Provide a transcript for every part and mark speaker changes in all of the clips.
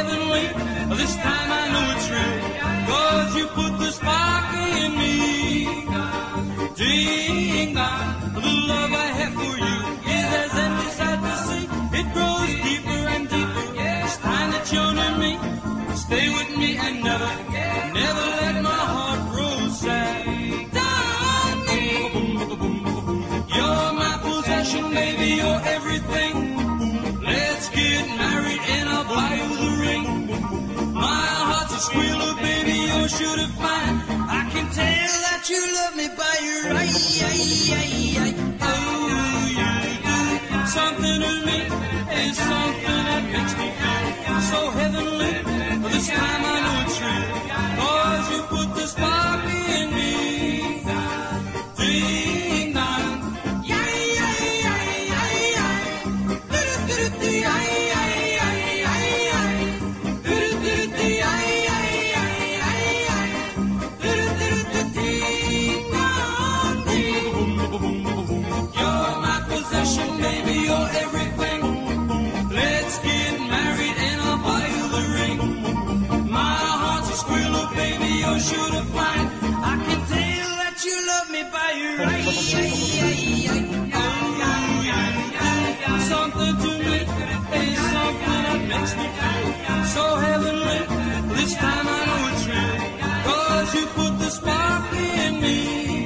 Speaker 1: heavenly. This time I know it's real, 'cause you put the spark in me. Ding dong, the love I have for you is as endless as the sea. It grows deeper and deeper each time that you're near me. Stay with me and never, never let my heart grow sad. You're my possession, baby, you're everything. Let's get married and I'll buy you the ring. My heart's a squealer, baby, you're sure to find. I can tell that you love me by your eye. Oh, you do something to me, is something that makes me feel so heavenly. This time I know it's real, 'cause you put the spark in me. Ding dong, yeah, yeah, yeah, yeah, yeah. Do-do-do-do, yeah, yeah, yeah, yeah, yeah. Do-do-do-do, yeah, yeah, yeah, yeah, yeah. Do-do-do-do, ding dong, ding. You're my possession, baby, you're everything. Let's get married and I'll buy you the ring. My heart's a squealer, baby, you're sure to find. I can tell that you love me by your eye. Something to me is something that makes me feel so heavenly. This time I know it's real, 'cause you put the spark in me.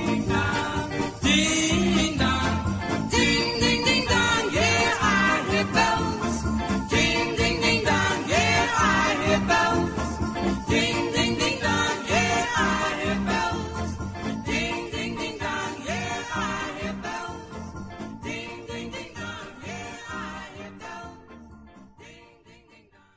Speaker 1: Ding dong, ding ding ding dong, yeah, I hear bells. Ding ding ding dong, yeah, I hear bells. Ding ding ding dong, yeah, I hear bells. Ding ding ding dong, yeah, I hear bells. Ding ding ding dong, yeah, I hear bells. Ding ding ding dong.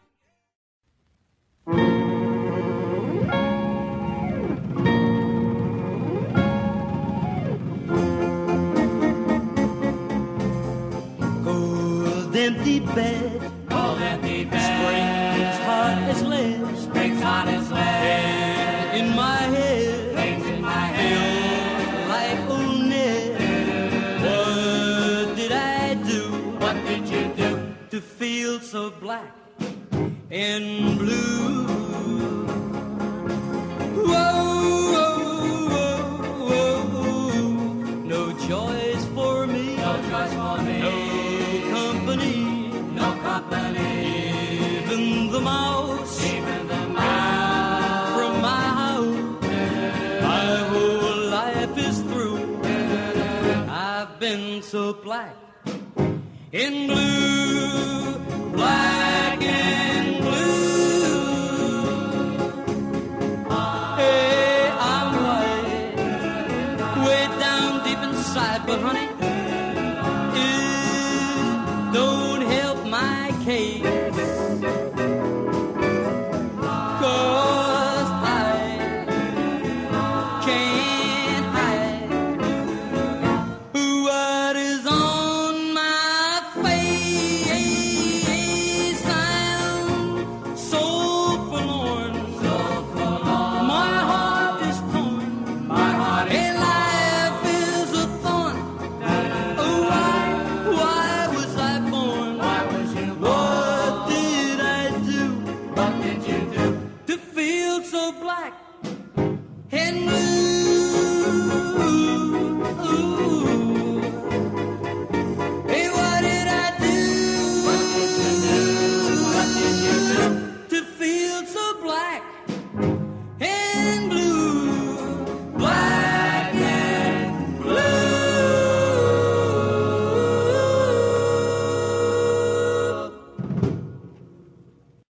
Speaker 2: Cold empty bed,
Speaker 3: Cold empty bed.
Speaker 2: spring's hot as lead.
Speaker 3: Spring's hot as lead.
Speaker 2: In my head,
Speaker 3: Things in my head.
Speaker 2: like oh Ned, what did I do
Speaker 3: What did you do?
Speaker 2: to feel so black and blue? Whoa, whoa, whoa, whoa. No joys for me,
Speaker 3: No choice for me.
Speaker 2: no company,
Speaker 3: No company.
Speaker 2: even the mouse
Speaker 3: Even the mouse.
Speaker 2: from my house. My whole life is through. I've been so black and blue, black